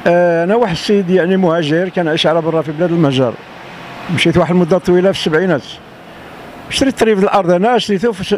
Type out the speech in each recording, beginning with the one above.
انا واحد السيد يعني مهاجر كان عايش على برا في بلاد المهجر. مشيت واحد المده طويله في السبعينات. شريت طريف الارض هنا، شريته في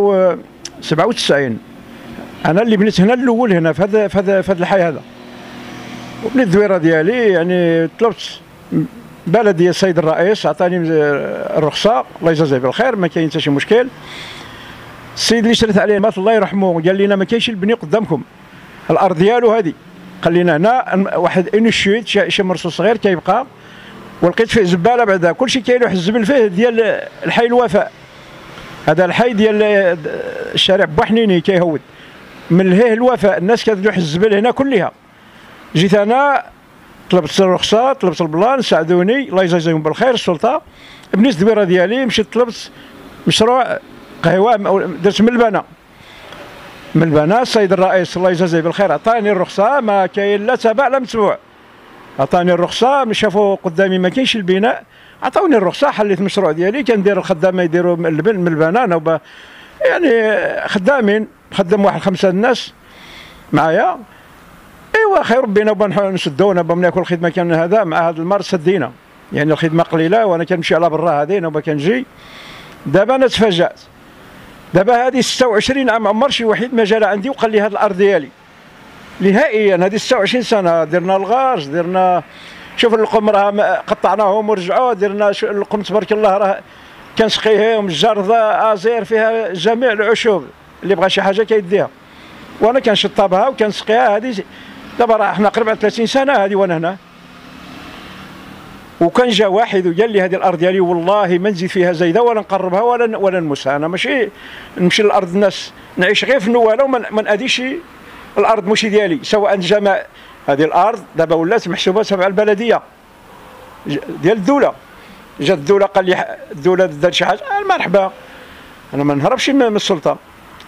97. انا اللي بنيت هنا الاول هنا في هذا الحي هذا. وبنيت الدويره ديالي، يعني طلبت بلديه السيد الرئيس عطاني الرخصه، الله يجازيه بالخير، ما كاين حتى شي مشكل. السيد اللي شريت عليه مات الله يرحمه، قال لنا ما كاينش البني قدامكم، الارض ديالو هذه. قال لنا هنا واحد انشيت شي مرسوم صغير كيبقى، ولقيت فيه زباله بعدا، كلشي كاين واحد الزبل فيه ديال الحي الوفاء. هذا الحي ديال الشارع بوحنيني كيهود من لهيه الوفاء، الناس كتلوح الزبل هنا كلها. جيت انا طلبت الرخصه، طلبت البلان، ساعدوني الله يجازيهم بالخير السلطه. بنيت الدويره ديالي، مشيت طلبت مشروع قهوه، درت من البنا. السيد الرئيس الله يجازيه بالخير عطاني الرخصه، ما كاين لا تبع لا متبوع. عطاني الرخصه، شافوا قدامي ما كاينش البناء، عطاوني الرخصه، حليت المشروع ديالي. كندير الخدامه يديروا من البنان، يعني خدامين، خدم واحد 5 الناس معايا. ايوا خير ربنا نسدو، ناكل الخدمه كان هذا مع هذا المرض سدينا، يعني الخدمه قليله وانا كنمشي على برا هذه كنجي. دابا انا تفاجات، دابا هذه 26 عام عمر شي واحد ما جا عندي وقال لي هذه الارض ديالي نهائيا. هذه 26 سنه درنا الغارج، درنا شوف اللقم راه قطعناهم ورجعوا، درنا اللقم تبارك الله راه كنسقيهم، الجرده ازير فيها جميع العشوب، اللي بغى شي حاجه كيديها، وانا كنشطبها وكنسقيها. هذه دابا راه حنا قريب على 30 سنه هذه وانا هنا. وكان جا واحد وقال لي هذه الارض ديالي والله ما نزيد فيها زايده ولا نقربها ولا نمسها. انا ماشي نمشي للارض الناس نعيش غير في النواله وما ناديش الارض ماشي ديالي. سواء جمع هذه الارض دابا ولات محسوبه تبع البلديه ديال الدوله. جات الدوله قال لي الدوله دارت شي حاجه، مرحبا، انا ما نهربش من السلطه.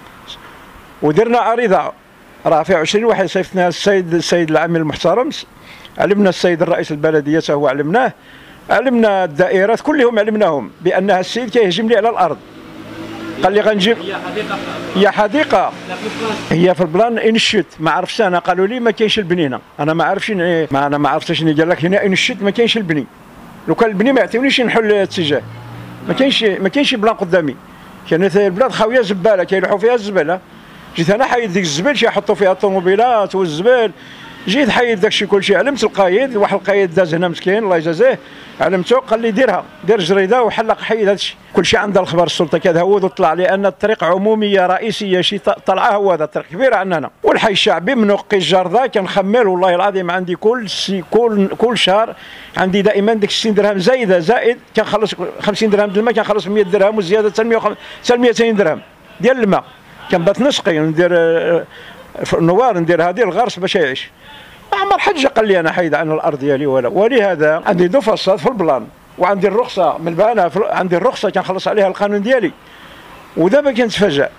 ودرنا عريضه راه فيها 20 واحد، صيفطناها السيد العامل المحترم، علمنا السيد الرئيس البلديه هو علمناه، علمنا الدائرات كلهم علمناهم بانها السيد كيهجم لي على الارض. قال لي غنجيب هي حديقه هي في البلان انشيت، ما عرفتش انا، قالوا لي ما كاينش البنينه، انا ما عرفتش انا ما عرفتش شنو قال لك هنا انشيت ما كاينش البني. لو كان البني ما يعطيونيش نحل الاتجاه، ما كاينش بلان قدامي. كانت البلاد خاويه زباله كيلوحوا فيها الزباله. جيت انا حيد ديك الزبل، شي يحطوا فيها الطوموبيلات والزبل، جيت حيد داكشي كلشي. علمت القايد، واحد القايد داز هنا مسكين الله يجازيه، علمته قال لي ديرها، دير جريده وحلق حيد هادشي كلشي. عندها الخبر السلطه كتهود وطلع لان الطريق عموميه رئيسيه شي طلعه هو هذا الطريق كبيره عندنا. والحي الشعبي من وقي الجرده كنخمل والله العظيم عندي كل شهر عندي دائما ديك 60 درهم زايده، زائد كنخلص 50 درهم ديال الماء، كنخلص 100 درهم وزياده حتى 200 درهم ديال الماء. كنبات نسقي ندير في النوار، ندير هذه الغرس باش يعيش. عمر حجه قال لي انا حيد عن الارض ديالي ولهذا عندي دو فصاد في البلان، وعندي الرخصه من البنا، عندي الرخصه كنخلص عليها القانون ديالي. ودابا كنتفاجأ،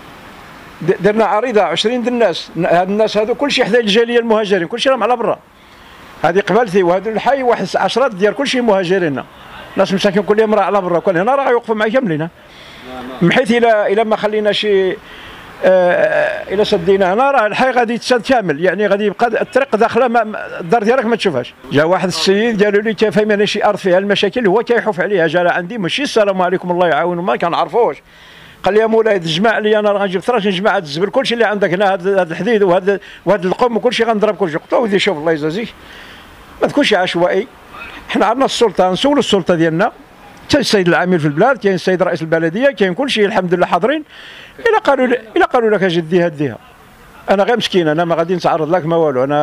درنا عريضه 20 ديال الناس، هاد الناس هادو كلشي حدا الجاليه المهاجرين، كلشي راهم على برا. هذه قبالتي وهذا الحي واحد 10 ديال كلشي مهاجرين، ناس مساكين كلهم راه على برا. كل هنا راه يوقفوا معايا كاملين، بحيث الى ما خلينا شي الى سدينا هنا راه الحي غادي يتسد كامل، يعني غادي يبقى الطريق داخله الدار ديالك ما تشوفهاش. جا واحد السيد قالوا لي كيفهم انا شي ارض فيها المشاكل هو كيحوف عليها، جا عندي ماشي السلام عليكم الله يعاون، ما كنعرفوش. قال لي يا مولاي تجمع لي، انا راه غنجيب ثراش نجمع هذا الزبل كلشي اللي عندك هنا، هذا الحديد وهذا القم وكلشي غنضرب كلشي. قلت له ودي شوف الله يجازيك ما تكونش عشوائي، حنا عندنا السلطه نسولوا السلطه ديالنا. كاين السيد العامل في البلاد، كاين السيد رئيس البلديه، كاين كلشي الحمد لله حاضرين. الا قالوا لك اجي ديها ديها، انا غير مسكين، انا ما غادي نتعرض لك ما والو. انا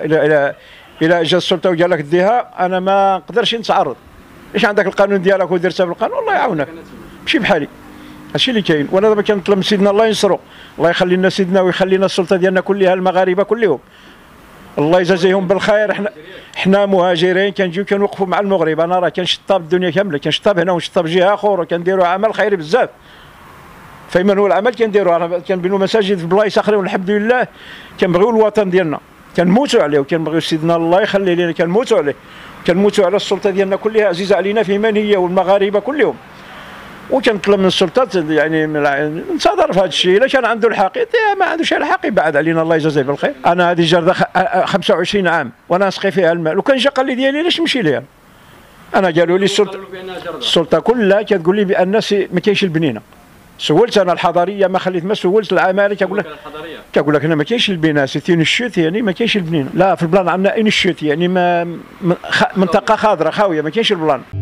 الى جا السلطه وقال لك ديها انا ما نقدرش نتعرض. ايش عندك القانون ديالك ودرتها بالقانون الله يعاونك، ماشي بحالي. هادشي اللي كاين. وانا دابا كنطلب من سيدنا الله ينصرو، الله يخلي لنا سيدنا ويخلي لنا السلطه ديالنا كلها المغاربه كلهم الله يجازيهم بالخير. حنا مهاجرين كنجيو كنوقفوا مع المغرب. انا راه كنشطب الدنيا كامله، كنشطب هنا ونشطب جهه اخرى، وكنديروا عمل خيري بزاف. فايمن هو العمل كنديروا، كنبنوا مساجد في بلايص اخرين والحمد لله. كنبغيو الوطن ديالنا، كنموتوا عليه، وكنبغيو سيدنا الله يخلي لنا كنموتوا عليه، كنموتوا على السلطه ديالنا كلها عزيزه علينا في من هي والمغاربه كلهم. وكنطلب من السلطات يعني ننتظر في هذا الشيء. الا كان عنده الحق ما عندوش الحق يبعد علينا، الله يجازيه بالخير. انا هذه الجرده 25 عام وانا نسقي فيها الماء، لو كان جا قال لي ديالي علاش نمشي ليها؟ انا قالوا لي السلطه كلها كتقول لي بان ما كاينش البنينه. سولت انا الحضريه ما خليت، ما سولت العماله كيقول لك انا ما كاينش البناء سيتين الشوت، يعني ما كاينش البنينه. لا في البلان عندنا ان الشوت يعني منطقه خضراء خاويه ما كاينش البلان.